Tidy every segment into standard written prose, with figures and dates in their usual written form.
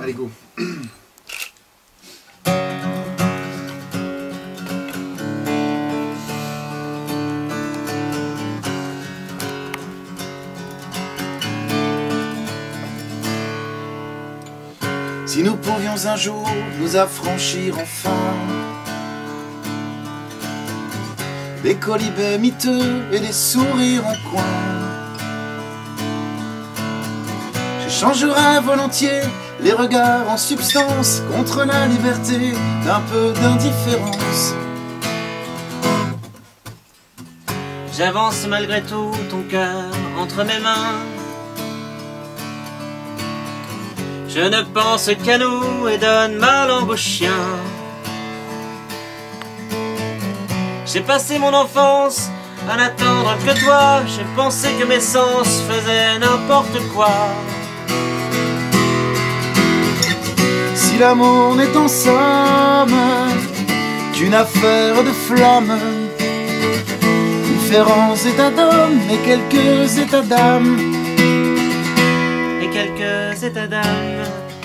Allez, go. Si nous pouvions un jour nous affranchir enfin des colibets miteux et des sourires en coin, j'échangerais volontiers les regards en substance contre la liberté d'un peu d'indifférence. J'avance malgré tout ton cœur entre mes mains. Je ne pense qu'à nous et donne ma langue au chien. J'ai passé mon enfance à n'attendre que toi. J'ai pensé que mes sens faisaient n'importe quoi. Si l'amour n'est en somme qu'une affaire de flamme, différents états d'hommes et quelques états d'âme, et quelques états d'âme.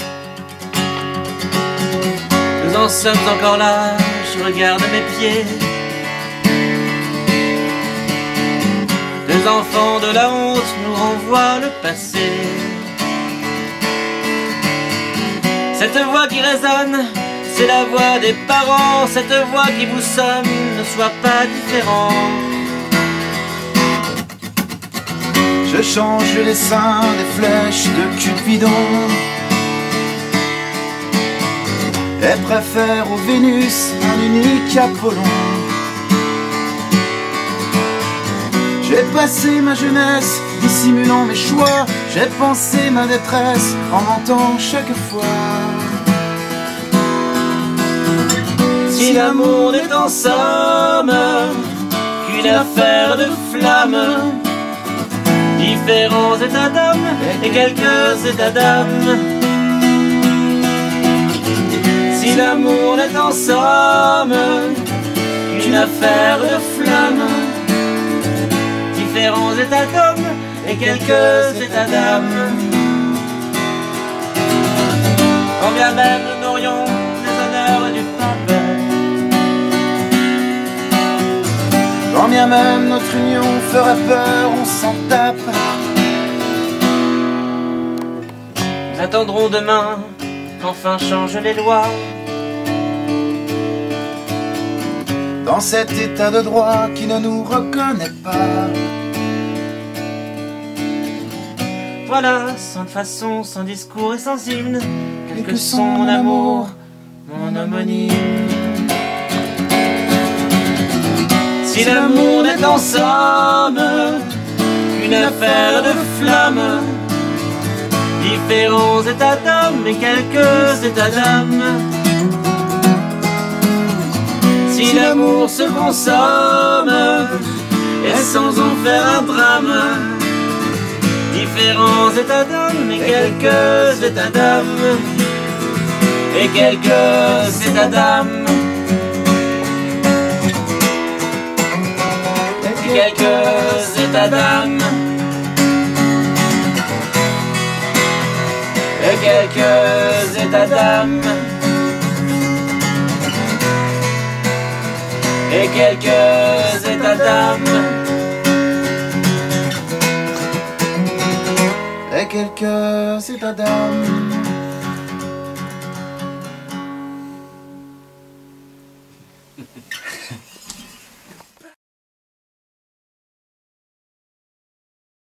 Nous en sommes encore là, je regarde mes pieds. Deux enfants de la honte nous renvoient le passé. Cette voix qui résonne, c'est la voix des parents. Cette voix qui vous somme, ne soit pas différent. Je change les seins des flèches de Cupidon et préfère au Vénus un unique Apollon. J'ai passé ma jeunesse dissimulant mes choix. J'ai pensé ma détresse en mentant chaque fois. Si l'amour n'est en somme qu'une affaire de flamme, différents états d'âme et quelques états d'âme. Si l'amour n'est en somme qu'une affaire de flamme, différents états d'hommes et quelques états d'âme. Quand bien même nous n'aurions les honneurs du pape, quand bien même notre union ferait peur, on s'en tape. nous attendrons demain qu'enfin changent les lois. Dans cet état de droit qui ne nous reconnaît pas. Voilà, sans façon, sans discours et sans hymne, quelques sons, mon amour, mon homonyme. Si l'amour n'est en somme qu'une affaire de flamme, différents états d'hommes et quelques états d'âme. Si l'amour se consomme et sans en faire un drame, différents états d'hommes et quelques états d'âme, et quelques états d'âme, et quelques états d'âme, et quelques états d'âme, et quelques états d'âme, Et quelques états d'âme.